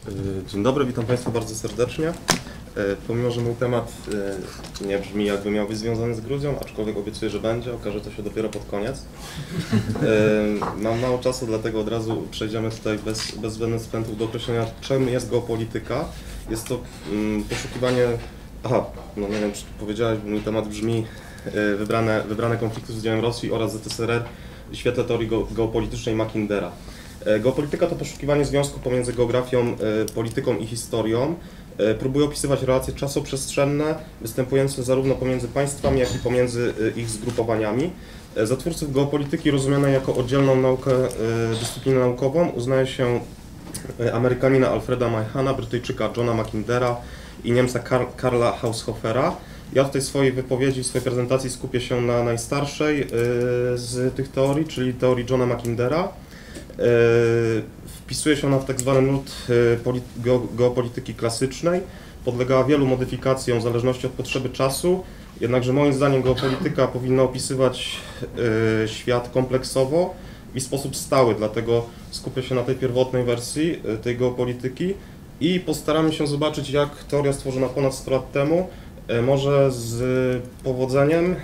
Dzień dobry, witam Państwa bardzo serdecznie. Pomimo, że mój temat nie brzmi, jakby miał być związany z Gruzją, aczkolwiek obiecuję, że będzie, okaże to się dopiero pod koniec. Mam mało czasu, dlatego od razu przejdziemy tutaj bez zbędnych wstępów do określenia, czym jest geopolityka. Jest to poszukiwanie... no nie wiem, czy powiedziałeś, mój temat brzmi wybrane konflikty z udziałem Rosji oraz ZSRR w świetle teorii geopolitycznej Mackindera. Geopolityka to poszukiwanie związku pomiędzy geografią, polityką i historią. Próbuje opisywać relacje czasoprzestrzenne występujące zarówno pomiędzy państwami, jak i pomiędzy ich zgrupowaniami. Za twórców geopolityki rozumianej jako oddzielną naukę, dyscyplinę naukową uznaje się Amerykanina Alfreda Mahana, Brytyjczyka Johna Mackindera i Niemca Karla Haushofera. Ja w tej swojej wypowiedzi, w swojej prezentacji skupię się na najstarszej z tych teorii, czyli teorii Johna Mackindera. Wpisuje się ona w tak zwany nurt geopolityki klasycznej, podlegała wielu modyfikacjom w zależności od potrzeby czasu, jednakże moim zdaniem geopolityka powinna opisywać świat kompleksowo i w sposób stały, dlatego skupię się na tej pierwotnej wersji tej geopolityki i postaramy się zobaczyć, jak teoria stworzona ponad 100 lat temu może z powodzeniem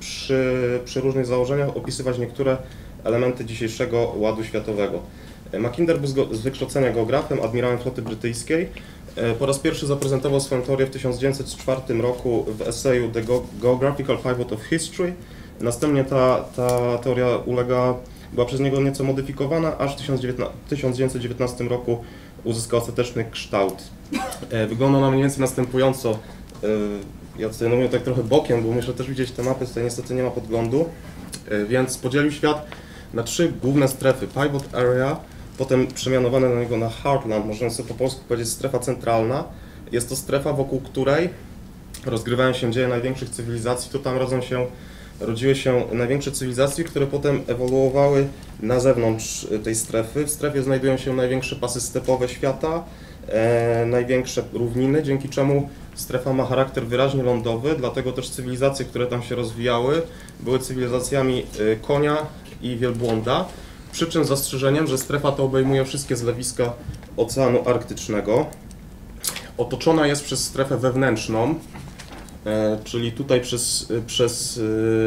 przy różnych założeniach opisywać niektóre elementy dzisiejszego ładu światowego. Mackinder był z wykształcenia geografem, admirałem floty brytyjskiej. Po raz pierwszy zaprezentował swoją teorię w 1904 roku w eseju The Geographical Pivot of History. Następnie ta teoria była przez niego nieco modyfikowana, aż w 1919 roku uzyskał ostateczny kształt. Wygląda ona mniej więcej następująco. Ja tutaj mówię tak trochę bokiem, bo muszę też widzieć te mapy, tutaj niestety nie ma podglądu. Więc podzielił świat na 3 główne strefy. Pivot Area, potem przemianowane na niego na Heartland, można sobie po polsku powiedzieć strefa centralna. Jest to strefa, wokół której rozgrywają się dzieje największych cywilizacji. To tam rodziły się największe cywilizacje, które potem ewoluowały na zewnątrz tej strefy. W strefie znajdują się największe pasy stepowe świata, największe równiny, dzięki czemu strefa ma charakter wyraźnie lądowy, dlatego też cywilizacje, które tam się rozwijały, były cywilizacjami konia i wielbłąda, przy czym z zastrzeżeniem, że strefa ta obejmuje wszystkie zlewiska Oceanu Arktycznego. Otoczona jest przez strefę wewnętrzną, czyli tutaj przez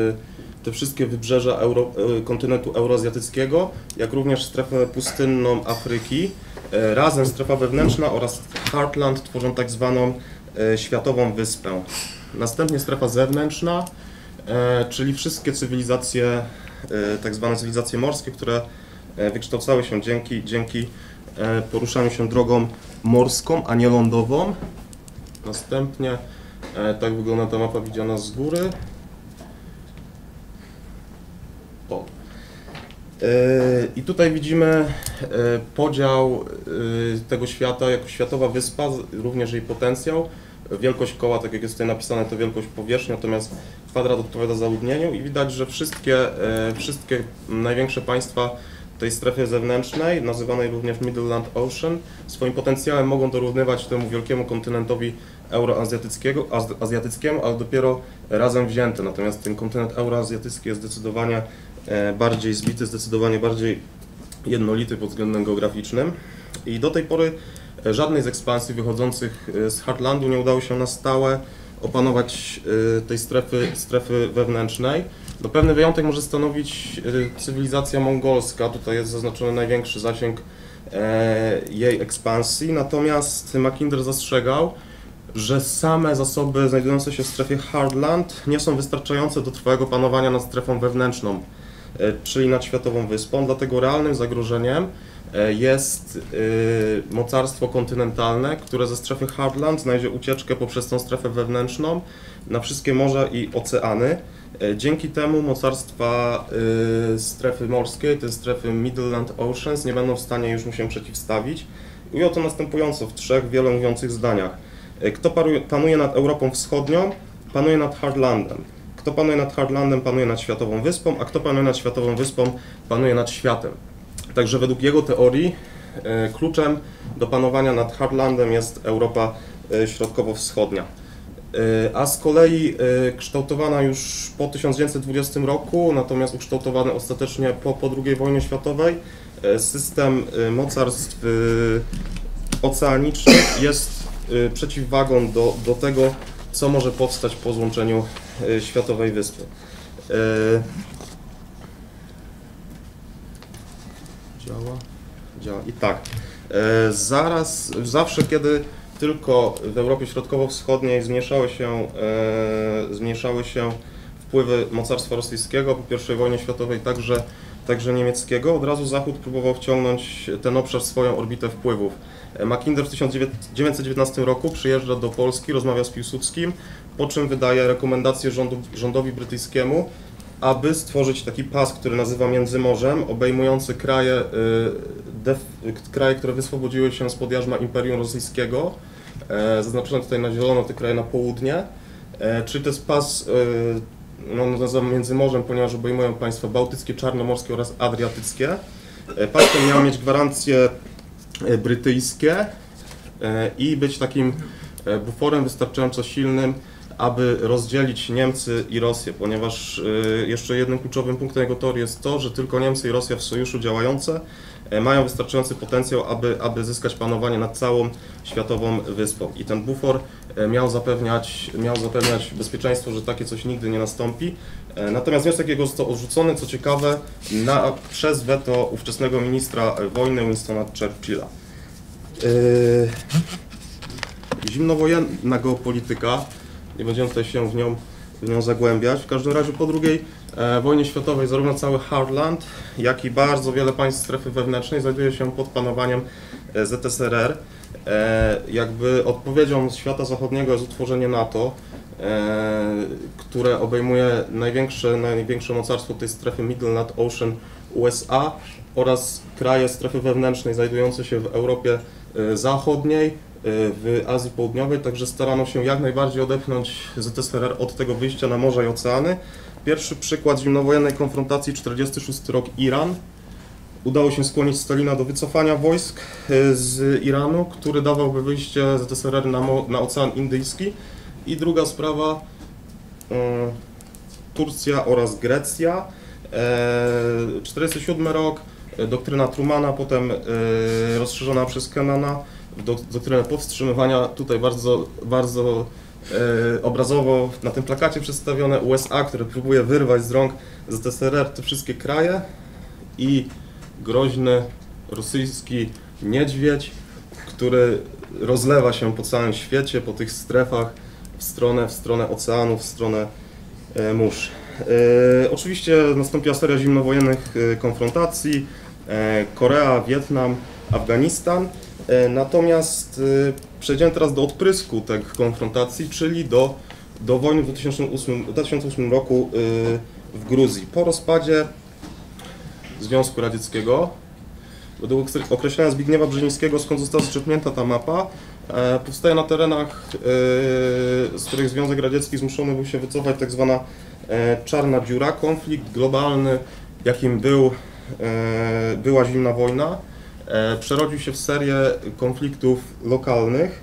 te wszystkie wybrzeża kontynentu euroazjatyckiego, jak również strefę pustynną Afryki. Razem strefa wewnętrzna oraz Heartland tworzą tak zwaną światową wyspę. Następnie strefa zewnętrzna, czyli wszystkie cywilizacje, tak zwane cywilizacje morskie, które wykształcały się dzięki poruszaniu się drogą morską, a nie lądową. Następnie tak wygląda ta mapa widziana z góry. I tutaj widzimy podział tego świata jako światowa wyspa, również jej potencjał. Wielkość koła, tak jak jest tutaj napisane, to wielkość powierzchni, natomiast kwadrat odpowiada zaludnieniu i widać, że wszystkie największe państwa tej strefie zewnętrznej, nazywanej również Midland Ocean, swoim potencjałem mogą dorównywać temu wielkiemu kontynentowi euroazjatyckiemu, ale dopiero razem wzięte. Natomiast ten kontynent euroazjatycki jest zdecydowanie bardziej zbity, zdecydowanie bardziej jednolity pod względem geograficznym. I do tej pory żadnej z ekspansji wychodzących z Heartlandu nie udało się na stałe opanować tej strefy wewnętrznej. No, pewny wyjątek może stanowić cywilizacja mongolska, tutaj jest zaznaczony największy zasięg jej ekspansji, natomiast Mackinder zastrzegał, że same zasoby znajdujące się w strefie Heartland nie są wystarczające do trwałego panowania nad strefą wewnętrzną, czyli nad światową wyspą, dlatego realnym zagrożeniem jest mocarstwo kontynentalne, które ze strefy Heartland znajdzie ucieczkę poprzez tą strefę wewnętrzną na wszystkie morza i oceany. Dzięki temu mocarstwa strefy morskiej, te strefy Midland Oceans, nie będą w stanie już mu się przeciwstawić. Ujął to następująco w 3 wielomówiących zdaniach. Kto panuje nad Europą Wschodnią, panuje nad Heartlandem. Kto panuje nad Heartlandem, panuje nad Światową Wyspą, a kto panuje nad Światową Wyspą, panuje nad światem. Także według jego teorii kluczem do panowania nad Heartlandem jest Europa Środkowo-Wschodnia. A z kolei kształtowana już po 1920 roku, natomiast ukształtowany ostatecznie po II wojnie światowej, system mocarstw oceanicznych jest przeciwwagą do tego, co może powstać po złączeniu światowej wyspy. Działa. I tak. Zawsze kiedy tylko w Europie Środkowo-Wschodniej zmniejszały się wpływy mocarstwa rosyjskiego po I wojnie światowej, także niemieckiego, od razu Zachód próbował wciągnąć ten obszar w swoją orbitę wpływów. Mackinder w 1919 roku przyjeżdża do Polski, rozmawia z Piłsudskim, po czym wydaje rekomendację rządowi brytyjskiemu, aby stworzyć taki pas, który nazywa Międzymorzem, obejmujący kraje, które wyswobodziły się spod jarzma Imperium Rosyjskiego, zaznaczone tutaj na zielono te kraje na południe, czyli to jest pas, nazywam Międzymorzem, ponieważ obejmują państwa bałtyckie, czarnomorskie oraz adriatyckie. Pas ten miał mieć gwarancje brytyjskie i być takim buforem wystarczająco silnym, aby rozdzielić Niemcy i Rosję, ponieważ jeszcze jednym kluczowym punktem jego teorii jest to, że tylko Niemcy i Rosja w sojuszu działające mają wystarczający potencjał, aby zyskać panowanie nad całą światową wyspą. I ten bufor miał zapewniać bezpieczeństwo, że takie coś nigdy nie nastąpi. Natomiast wniosek jego został odrzucony, co ciekawe, przez weto ówczesnego ministra wojny Winstona Churchilla. Zimnowojenna geopolityka, nie będziemy tutaj się w nią zagłębiać. W każdym razie po II wojnie światowej zarówno cały Heartland, jak i bardzo wiele państw strefy wewnętrznej znajduje się pod panowaniem ZSRR. Jakby odpowiedzią świata zachodniego jest utworzenie NATO, które obejmuje największe mocarstwo tej strefy Middle North Ocean USA oraz kraje strefy wewnętrznej znajdujące się w Europie Zachodniej, w Azji Południowej, także starano się jak najbardziej odepchnąć ZSRR od tego wyjścia na morza i oceany. Pierwszy przykład zimnowojennej konfrontacji, 1946 rok, Iran. Udało się skłonić Stalina do wycofania wojsk z Iranu, który dawałby wyjście ZSRR na Ocean Indyjski. I druga sprawa, Turcja oraz Grecja. 1947 rok, doktryna Trumana, potem rozszerzona przez Kennana, doktrynę powstrzymywania, tutaj bardzo obrazowo na tym plakacie przedstawione USA, które próbuje wyrwać z rąk ZSRR te wszystkie kraje i groźny rosyjski niedźwiedź, który rozlewa się po całym świecie, po tych strefach w stronę oceanów, w stronę mórz. Oczywiście nastąpiła seria zimnowojennych konfrontacji, Korea, Wietnam, Afganistan. Natomiast przejdziemy teraz do odprysku tych konfrontacji, czyli do wojny w 2008 roku w Gruzji. Po rozpadzie Związku Radzieckiego, według określenia Zbigniewa Brzezińskiego, skąd została zczerpnięta ta mapa, powstaje na terenach, z których Związek Radziecki zmuszony był się wycofać, tak zwana czarna dziura, konflikt globalny, jakim była zimna wojna. Przerodził się w serię konfliktów lokalnych.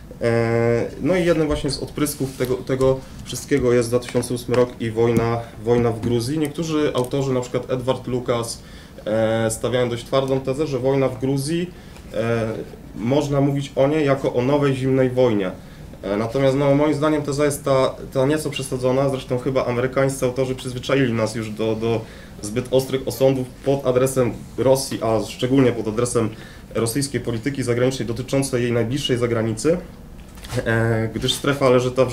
No i jednym właśnie z odprysków tego wszystkiego jest 2008 rok i wojna w Gruzji. Niektórzy autorzy, na przykład Edward Lucas, stawiają dość twardą tezę, że wojna w Gruzji, można mówić o niej jako o nowej zimnej wojnie. Natomiast moim zdaniem teza jest ta nieco przesadzona, zresztą chyba amerykańscy autorzy przyzwyczaili nas już do zbyt ostrych osądów pod adresem Rosji, a szczególnie pod adresem rosyjskiej polityki zagranicznej dotyczącej jej najbliższej zagranicy, gdyż strefa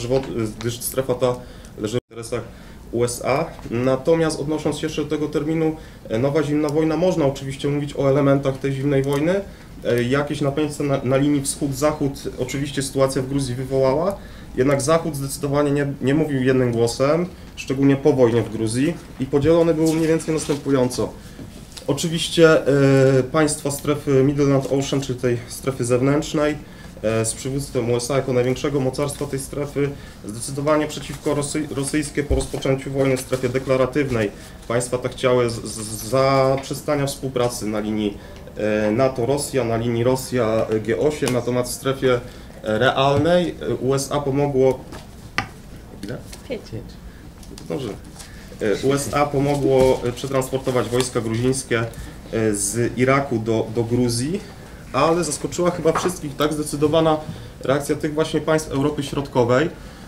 ta leży w interesach USA. Natomiast odnosząc się jeszcze do tego terminu nowa zimna wojna, można oczywiście mówić o elementach tej zimnej wojny. Jakieś napięcie na linii wschód-zachód oczywiście sytuacja w Gruzji wywołała, jednak Zachód zdecydowanie nie mówił jednym głosem, szczególnie po wojnie w Gruzji, i podzielony był mniej więcej następująco. Oczywiście państwa strefy Middle North Ocean, czyli tej strefy zewnętrznej, z przywództwem USA jako największego mocarstwa tej strefy, zdecydowanie przeciwko rosyjskie po rozpoczęciu wojny w strefie deklaratywnej. Państwa te chciały zaprzestania współpracy na linii NATO-Rosja, na linii Rosja-G8, natomiast w strefie realnej USA pomogło... Ile? 5. Dobrze. USA pomogło przetransportować wojska gruzińskie z Iraku do Gruzji, ale zaskoczyła chyba wszystkich tak zdecydowana reakcja tych właśnie państw Europy Środkowej,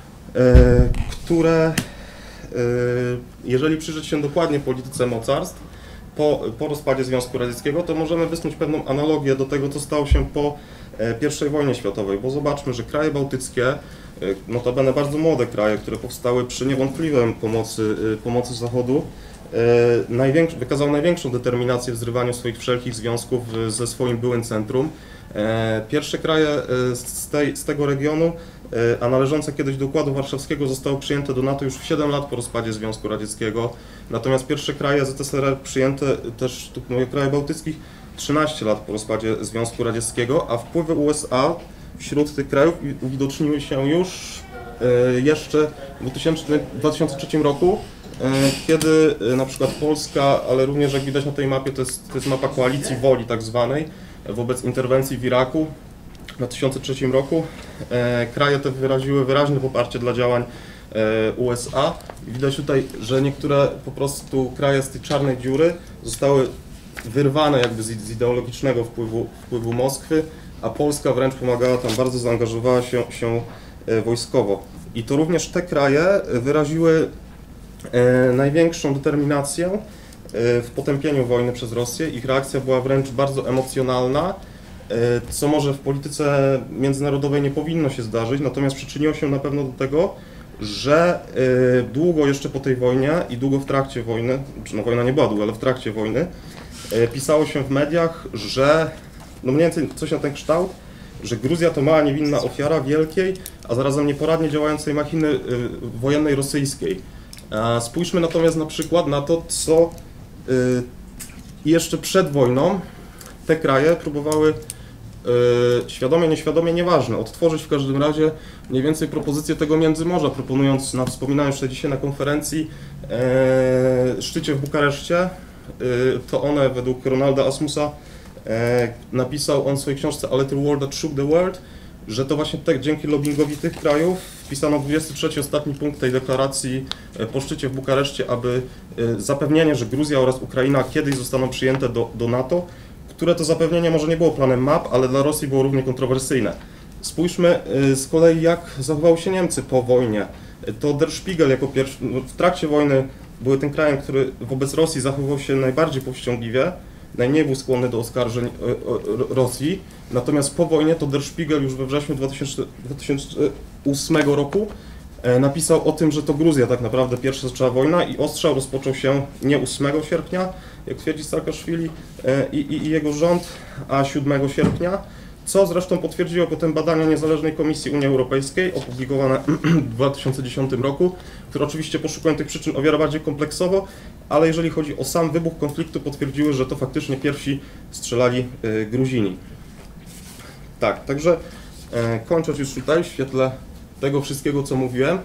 które, jeżeli przyjrzeć się dokładnie polityce mocarstw, po rozpadzie Związku Radzieckiego, to możemy wysnuć pewną analogię do tego, co stało się po I wojnie światowej, bo zobaczmy, że kraje bałtyckie, notabene bardzo młode kraje, które powstały przy niewątpliwym pomocy Zachodu, wykazały największą determinację w zrywaniu swoich wszelkich związków ze swoim byłym centrum. Pierwsze kraje z tego regionu, a należące kiedyś do Układu Warszawskiego, zostały przyjęte do NATO już w 7 lat po rozpadzie Związku Radzieckiego. Natomiast pierwsze kraje ZSRR przyjęte też, tu mówię, kraje bałtyckich, 13 lat po rozpadzie Związku Radzieckiego, a wpływy USA wśród tych krajów uwidoczniły się już jeszcze w 2003 roku, kiedy na przykład Polska, ale również jak widać na tej mapie, to jest mapa koalicji woli tak zwanej, wobec interwencji w Iraku w 2003 roku. Kraje te wyraziły wyraźne poparcie dla działań USA. Widać tutaj, że niektóre po prostu kraje z tej czarnej dziury zostały wyrwane jakby z ideologicznego wpływu Moskwy, a Polska wręcz pomagała tam, bardzo zaangażowała się wojskowo. I to również te kraje wyraziły największą determinację w potępieniu wojny przez Rosję. Ich reakcja była wręcz bardzo emocjonalna, co może w polityce międzynarodowej nie powinno się zdarzyć, natomiast przyczyniło się na pewno do tego, że długo jeszcze po tej wojnie i długo w trakcie wojny, no wojna nie była długa, ale w trakcie wojny, pisało się w mediach, że no mniej więcej coś na ten kształt, że Gruzja to mała niewinna ofiara wielkiej, a zarazem nieporadnie działającej machiny wojennej rosyjskiej. Spójrzmy natomiast na przykład na to, co jeszcze przed wojną te kraje próbowały świadomie, nieświadomie, nieważne, odtworzyć w każdym razie mniej więcej propozycję tego Międzymorza, proponując, wspominałem jeszcze dzisiaj na konferencji, szczycie w Bukareszcie, to one według Ronalda Asmusa napisał on w swojej książce A Little War That Shook the World, że to właśnie dzięki lobbingowi tych krajów wpisano 23 ostatni punkt tej deklaracji po szczycie w Bukareszcie, aby zapewnienie, że Gruzja oraz Ukraina kiedyś zostaną przyjęte do NATO, które to zapewnienie może nie było planem map, ale dla Rosji było równie kontrowersyjne. Spójrzmy z kolei, jak zachowały się Niemcy po wojnie. To Der Spiegel jako pierwszy, w trakcie wojny był tym krajem, który wobec Rosji zachowywał się najbardziej powściągliwie, najmniej był skłonny do oskarżeń Rosji, natomiast po wojnie to Der Spiegel już we wrześniu 2008 roku napisał o tym, że to Gruzja tak naprawdę pierwsza zaczęła wojna i ostrzał rozpoczął się nie 8 sierpnia, jak twierdzi Saakaszwili i jego rząd, a 7 sierpnia, co zresztą potwierdziło potem badania Niezależnej Komisji Unii Europejskiej opublikowane w 2010 roku, które oczywiście poszukują tych przyczyn o wiele bardziej kompleksowo, ale jeżeli chodzi o sam wybuch konfliktu, potwierdziły, że to faktycznie pierwsi strzelali Gruzini. Tak, także kończąc już tutaj w świetle tego wszystkiego, co mówiłem,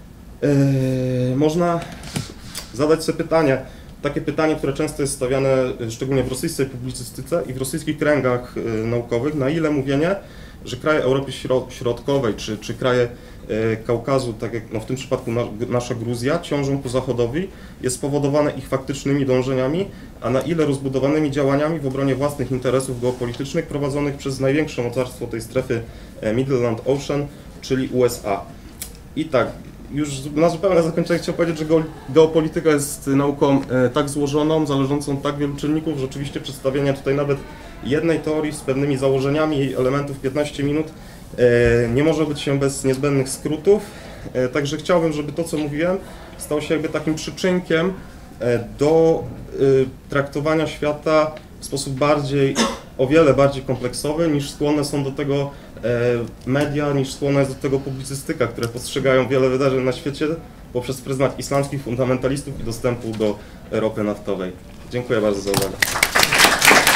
można zadać sobie pytanie, takie pytanie, które często jest stawiane szczególnie w rosyjskiej publicystyce i w rosyjskich kręgach naukowych, na ile mówienie, że kraje Europy Środkowej czy kraje Kaukazu, tak jak w tym przypadku nasza Gruzja, ciążą ku Zachodowi, jest spowodowane ich faktycznymi dążeniami, a na ile rozbudowanymi działaniami w obronie własnych interesów geopolitycznych prowadzonych przez największe mocarstwo tej strefy Midland Ocean, czyli USA. I tak, już na zupełne zakończenie chciałbym powiedzieć, że geopolityka jest nauką tak złożoną, zależącą od tak wielu czynników, że oczywiście przedstawienie tutaj nawet jednej teorii z pewnymi założeniami jej elementów 15 minut nie może być się bez niezbędnych skrótów. Także chciałbym, żeby to, co mówiłem, stało się jakby takim przyczynkiem do traktowania świata w sposób o wiele bardziej kompleksowy, niż skłonne są do tego media, niż skłonna jest do tego publicystyka, które postrzegają wiele wydarzeń na świecie poprzez pryzmat islamskich fundamentalistów i dostępu do ropy naftowej. Dziękuję bardzo za uwagę.